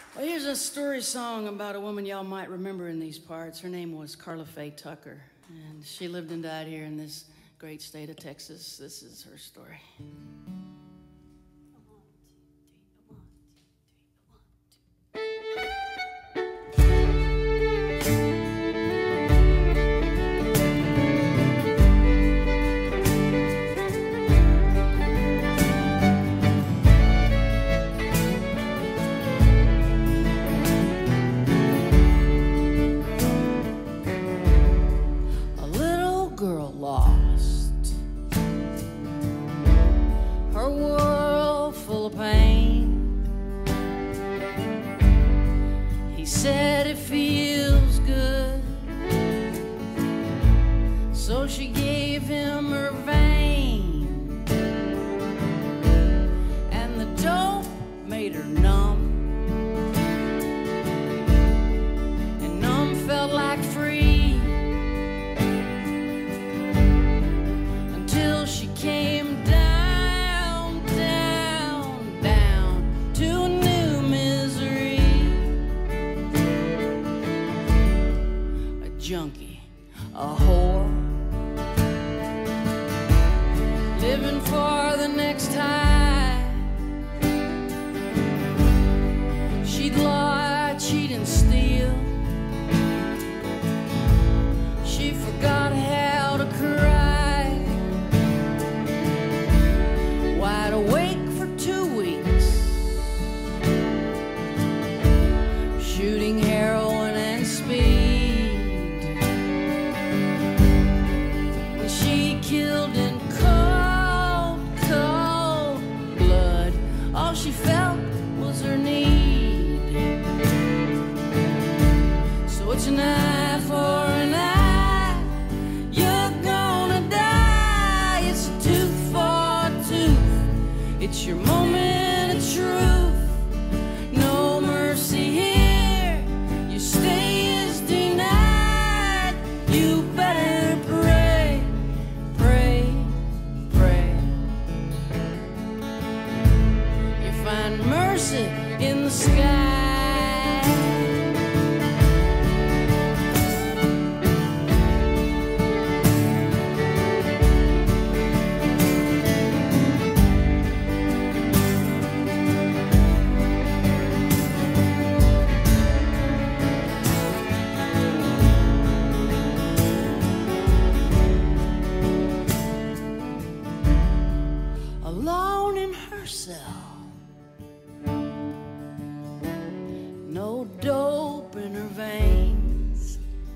Well, here's a story song about a woman y'all might remember in these parts. Her name was Karla Faye Tucker, and she lived and died here in this great state of Texas. This is her story. Lost, her world full of pain. He said it feels good, so she gave him her vein, and the dope made her numb, and numb felt like free. Came down, down, down to a new misery. A junkie, a whore, living for the next high. She'd lie, cheat, and steal. She forgot how to cry. Wide awake for 2 weeks, shooting heroin and speed. When she killed in cold, cold blood, all she felt was her need. So it's an eye for an eye, you're gonna die. It's a tooth for a tooth. It's your moment of truth. No mercy here. Your stay is denied. You better pray, pray, pray. You find mercy in the sky. Alone in her cell, no dope in her veins.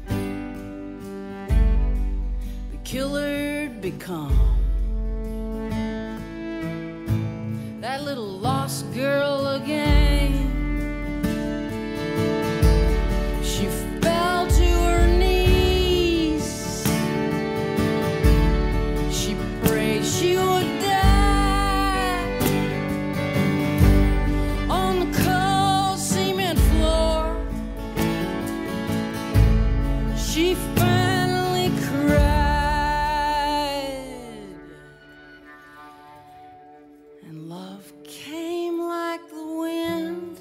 The killer'd become that little lost girl again. She fell to her knees. She prayed she would she finally cried, and love came like the wind.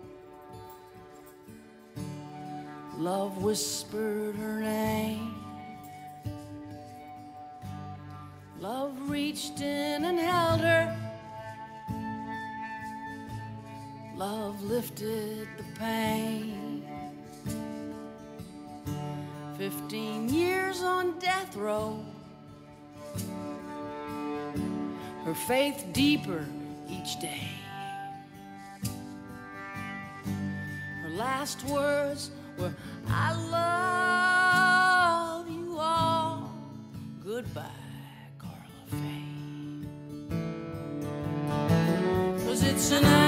Love whispered her name. Love reached in and held her. Love lifted the pain. 15 years on death row, her faith deeper each day. Her last words were, I love you all. Goodbye, Karla Faye. 'Cause it's an